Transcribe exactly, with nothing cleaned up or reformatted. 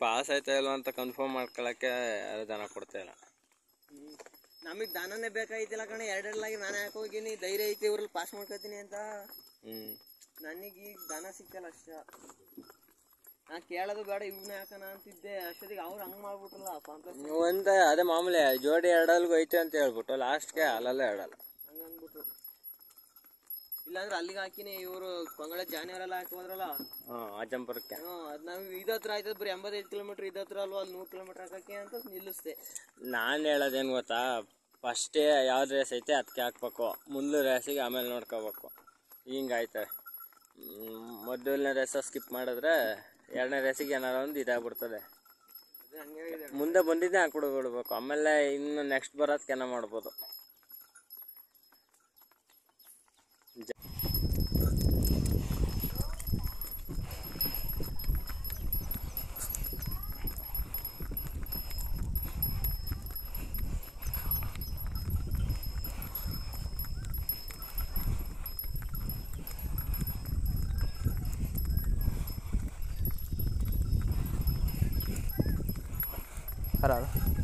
Pass ಆಯ್ತಾ ಇಲ್ವ ಅಂತ ಕನ್ಫರ್ಮ್ ಮಾಡ್ಕೊಳಕ್ಕೆ ಯಾರು ದನ ಕೊಡ್ತಾ ಇಲ್ಲ. ನಮಗೆ ದನನೇ ಬೇಕಾಗಿತ್ತಿಲ್ಲ ಕಣ, ಎರಡೆರಡಾಗಿ ನಾನು ಯಾಕೆ ಹೋಗಿನಿ, ಧೈರ್ಯ ಐತಿ ಇವ್ರಲ್ಲಿ ಪಾಸ್ ಮಾಡ್ಕೊತೀನಿ ಅಂತ. ಹ್ಮ್ ನನಗೆ ಈಗ ದನ ಸಿಕ್ಕಲ್ಲ ಅಷ್ಟ, ನಾ ಕೇಳೋದು ಬೇಡ ಇವ್ನ ಯಾಕನ ಅಂತಿದ್ದೆ. ಅಷ್ಟೊತ್ತಿಗೆ ಅವ್ರು ಹಂಗೆ ಮಾಡ್ಬಿಟ್ರಲ್ಲ ಒಂದ ಅದೇ ಮಾಮೂಲಿ ಜೋಡಿ ಎರಡಲ್ಗೂ ಐತೆ ಅಂತ ಹೇಳ್ಬಿಟ್ಟು ಲಾಸ್ಟ್ಗೆ ಅಲ್ಲಲ್ಲೇ ಎರಡಲ್ಲ ಹಂಗ ಅಂದ್ಬಿಟ್ರು. ಇಲ್ಲಾಂದ್ರೆ ಅಲ್ಲಿಗೆ ಹಾಕಿನಿ, ಇವರು ಕೊಂಗಳ ಜಾನಿ ಅವರೆಲ್ಲ ಹಾಕಿ ಹೋದ್ರಲ್ಲ ಅಜ್ಜಂಪುರಕ್ಕೆ. ಹ್ಞೂ ಅದು ನಾವು ಇದ ಹತ್ರ ಆಯ್ತದ, ಬರೀ ಎಂಬತ್ತೈದು ಕಿಲೋಮೀಟ್ರ್ ಇದ ಹತ್ರ ಅಲ್ವಾ, ಅಲ್ಲಿ ನೂರು ಕಿಲೋಮೀಟ್ರ್ ಹಾಕಕ್ಕೆ ಅಂತ ನಿಲ್ಲಿಸ್ದೆ. ನಾನು ಹೇಳೋದೇನು ಗೊತ್ತಾ, ಫಸ್ಟೇ ಯಾವ್ದು ರೇಸ್ ಐತೆ ಅದಕ್ಕೆ ಹಾಕ್ಬೇಕು, ಮುಂದೆ ರೇಸಿಗೆ ಆಮೇಲೆ ನೋಡ್ಕೋಬೇಕು. ಹಿಂಗಾಯ್ತವೆ. ಮೊದಲನೇ ರೇಸ ಸ್ಕಿಪ್ ಮಾಡಿದ್ರೆ ಎರಡನೇ ರೇಸಿಗೆ ಏನಾರು ಒಂದು ಇದಾಗ್ಬಿಡ್ತದೆ. ಮುಂದೆ ಬಂದಿದ್ದೆ ಹಾಕ್ಬಿಡು ಬಿಡ್ಬೇಕು, ಆಮೇಲೆ ಇನ್ನು ನೆಕ್ಸ್ಟ್ ಬರೋದಕ್ಕೆ ಏನೋ ಮಾಡ್ಬೋದು. Parado.